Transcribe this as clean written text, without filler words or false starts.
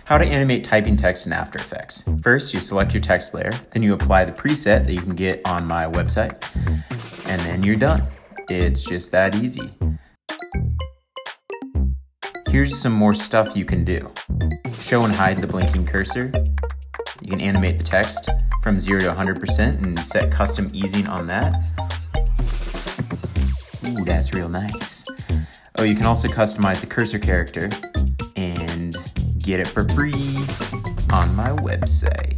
How to animate typing text in After Effects. First, you select your text layer, then you apply the preset that you can get on my website, and then you're done. It's just that easy. Here's some more stuff you can do. Show and hide the blinking cursor. You can animate the text from 0 to 100% and set custom easing on that. Ooh, that's real nice. Oh, you can also customize the cursor character and get it for free on my website.